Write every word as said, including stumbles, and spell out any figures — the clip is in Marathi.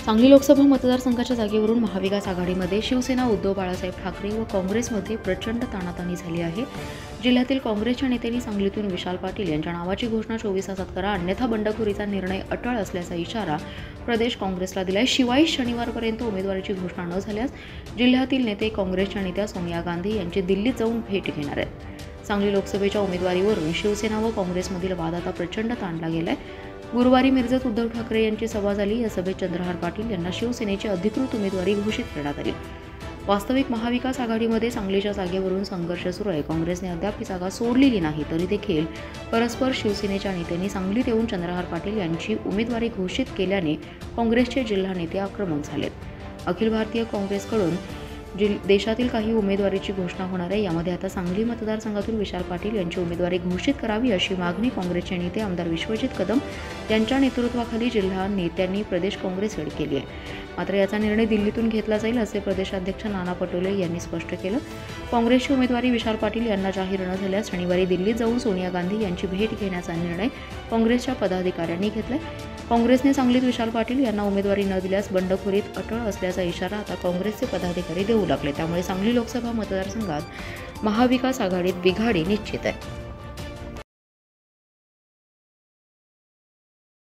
सांगली लोकसभा मतदारसंघाच्या जागेवरून महाविकास आघाडीमध्ये शिवसेना, उद्धव बाळासाहेब ठाकरे व काँग्रेसमध्ये प्रचंड ताणाताणी झाली आहे। जिल्ह्यातील काँग्रेसच्या नेत्यांनी सांगलीतून विशाल पाटील यांच्या नावाची घोषणा चोवीस तासात करा, अन्यथा बंडखोरीचा निर्णय अटळ असल्याचा इशारा प्रदेश काँग्रेसला दिलाय। शिवाय शनिवारपर्यंत उमेदवारीची घोषणा न झाल्यास जिल्ह्यातील नेते काँग्रेसच्या नेत्या सोनिया गांधी यांची दिल्लीत जाऊन भेट घेणार आहेत। सांगली लोकसभेच्या उमेदवारीवरून शिवसेना व काँग्रेसमधील वाद आता प्रचंड ताणला गेलाय। गुरुवारी मिरजेत उद्धव ठाकरे यांची सभा झाली। या सभेत चंद्रहार पाटील यांना शिवसेनेची अधिकृत उमेदवारी घोषित करण्यात आली। वास्तविक महाविकास आघाडीमध्ये सांगलीच्या जागेवरून संघर्ष सुरू आहे। काँग्रेसने अद्याप ही जागा सोडलेली नाही, तरी देखील परस्पर शिवसेनेच्या नेत्यांनी सांगलीत येऊन चंद्रहार पाटील यांची उमेदवारी घोषित केल्याने काँग्रेसचे जिल्हा नेते आक्रमक झालेत। अखिल भारतीय काँग्रेसकडून जिल देशातील काही उमेदवारीची घोषणा होणार आहे। यामध्ये आता सांगली मतदारसंघातून विशाल पाटील यांची उमेदवारी घोषित करावी अशी मागणी काँग्रेसचे नेते आमदार विश्वजित कदम यांच्या नेतृत्वाखाली जिल्हा नेत्यांनी प्रदेश काँग्रेसकडे केली आहे। मात्र याचा निर्णय दिल्लीतून घेतला जाईल असे प्रदेशाध्यक्ष नाना पटोले यांनी स्पष्ट केलं। काँग्रेसची उमेदवारी विशाल पाटील यांना जाहीर न झाल्यास शनिवारी दिल्लीत जाऊन सोनिया गांधी यांची भेट घेण्याचा निर्णय काँग्रेसच्या पदाधिकाऱ्यांनी घेतलाय। काँग्रेसने सांगलीत विशाल पाटील यांना उमेदवारी न दिल्यास बंडखोरीत अटळ असल्याचा इशारा आता काँग्रेसचे पदाधिकारी देऊ लागले। त्यामुळे सांगली लोकसभा मतदारसंघात महाविकास आघाडीत बिघाडी निश्चित आहे।